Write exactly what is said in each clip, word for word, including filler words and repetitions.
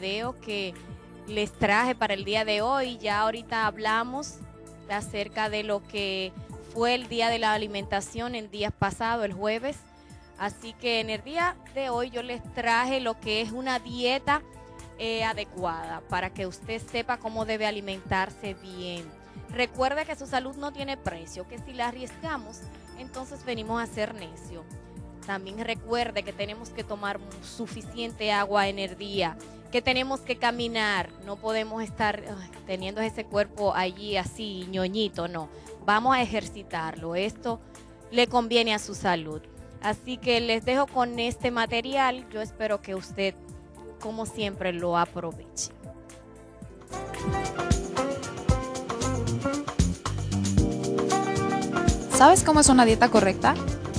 video que les traje para el día de hoy. Ya ahorita hablamos acerca de lo que fue el día de la alimentación el día pasado, el jueves. Así que en el día de hoy yo les traje lo que es una dieta eh, adecuada para que usted sepa cómo debe alimentarse bien. Recuerde que su salud no tiene precio, que si la arriesgamos, entonces venimos a ser necios. También recuerde que tenemos que tomar suficiente agua en el día, que tenemos que caminar, no podemos estar ay, teniendo ese cuerpo allí así, ñoñito, no. Vamos a ejercitarlo, esto le conviene a su salud. Así que les dejo con este material, yo espero que usted, como siempre, lo aproveche. ¿Sabes cómo es una dieta correcta?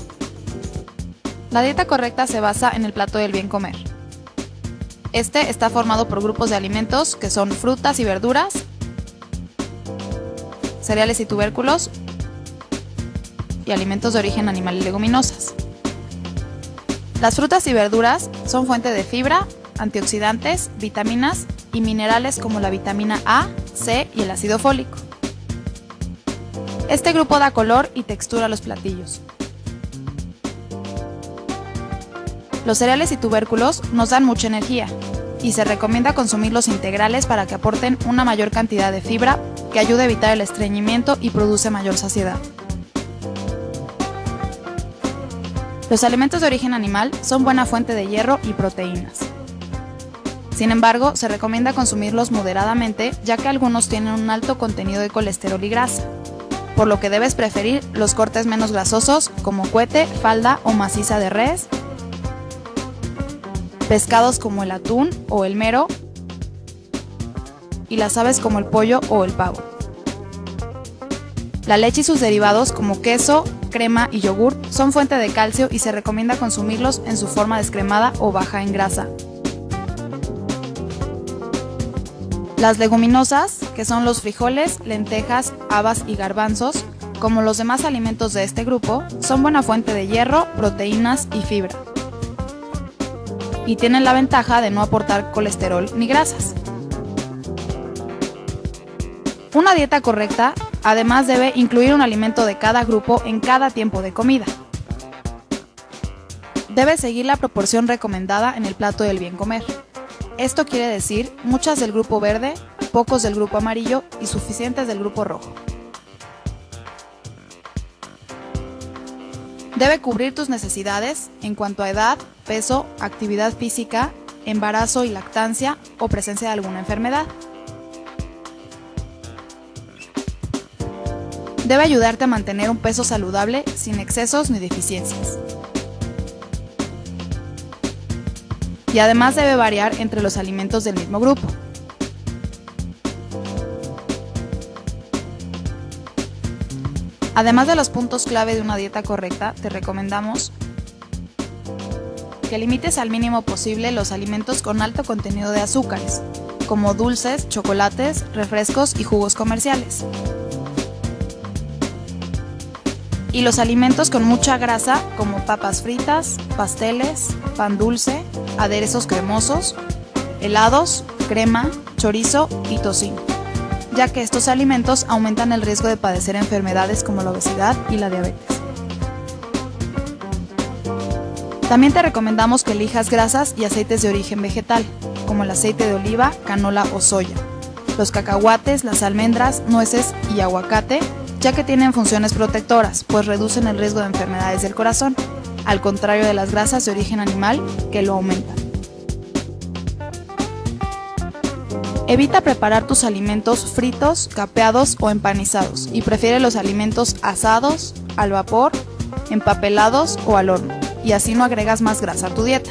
La dieta correcta se basa en el plato del bien comer. Este está formado por grupos de alimentos que son frutas y verduras, cereales y tubérculos, y alimentos de origen animal y leguminosas. Las frutas y verduras son fuente de fibra, antioxidantes, vitaminas y minerales como la vitamina A, C y el ácido fólico. Este grupo da color y textura a los platillos. Los cereales y tubérculos nos dan mucha energía y se recomienda consumirlos integrales para que aporten una mayor cantidad de fibra que ayude a evitar el estreñimiento y produce mayor saciedad. Los alimentos de origen animal son buena fuente de hierro y proteínas. Sin embargo, se recomienda consumirlos moderadamente ya que algunos tienen un alto contenido de colesterol y grasa, por lo que debes preferir los cortes menos grasosos como cuete, falda o maciza de res, pescados como el atún o el mero y las aves como el pollo o el pavo. La leche y sus derivados como queso, crema y yogur son fuente de calcio y se recomienda consumirlos en su forma descremada o baja en grasa. Las leguminosas, que son los frijoles, lentejas, habas y garbanzos, como los demás alimentos de este grupo, son buena fuente de hierro, proteínas y fibra. Y tienen la ventaja de no aportar colesterol ni grasas. Una dieta correcta, además, debe incluir un alimento de cada grupo en cada tiempo de comida. Debe seguir la proporción recomendada en el plato del bien comer. Esto quiere decir muchas del grupo verde, pocos del grupo amarillo y suficientes del grupo rojo. Debe cubrir tus necesidades en cuanto a edad, peso, actividad física, embarazo y lactancia o presencia de alguna enfermedad. Debe ayudarte a mantener un peso saludable sin excesos ni deficiencias. Y además debe variar entre los alimentos del mismo grupo. Además de los puntos clave de una dieta correcta, te recomendamos que limites al mínimo posible los alimentos con alto contenido de azúcares, como dulces, chocolates, refrescos y jugos comerciales. Y los alimentos con mucha grasa, como papas fritas, pasteles, pan dulce, aderezos cremosos, helados, crema, chorizo y tocino, ya que estos alimentos aumentan el riesgo de padecer enfermedades como la obesidad y la diabetes. También te recomendamos que elijas grasas y aceites de origen vegetal, como el aceite de oliva, canola o soya, los cacahuates, las almendras, nueces y aguacate, ya que tienen funciones protectoras, pues reducen el riesgo de enfermedades del corazón, al contrario de las grasas de origen animal, que lo aumentan. Evita preparar tus alimentos fritos, capeados o empanizados y prefiere los alimentos asados, al vapor, empapelados o al horno, y así no agregas más grasa a tu dieta.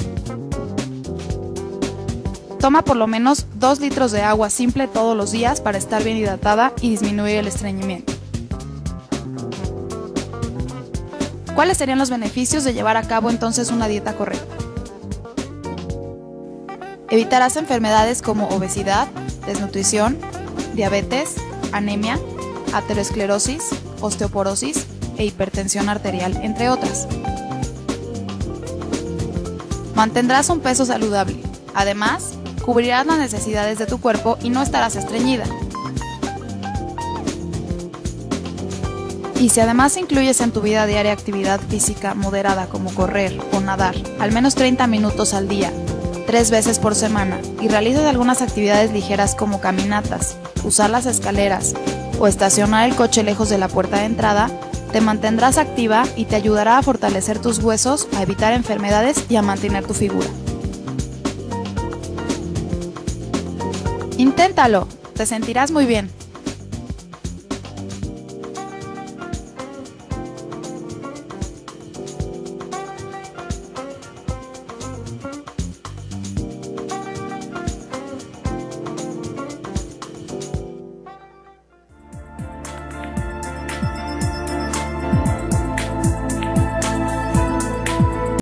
Toma por lo menos dos litros de agua simple todos los días para estar bien hidratada y disminuir el estreñimiento. ¿Cuáles serían los beneficios de llevar a cabo entonces una dieta correcta? Evitarás enfermedades como obesidad, desnutrición, diabetes, anemia, aterosclerosis, osteoporosis e hipertensión arterial, entre otras. Mantendrás un peso saludable. Además, cubrirás las necesidades de tu cuerpo y no estarás estreñida. Y si además incluyes en tu vida diaria actividad física moderada como correr o nadar, al menos treinta minutos al día, tres veces por semana, y realizas algunas actividades ligeras como caminatas, usar las escaleras o estacionar el coche lejos de la puerta de entrada, te mantendrás activa y te ayudará a fortalecer tus huesos, a evitar enfermedades y a mantener tu figura. Inténtalo, te sentirás muy bien.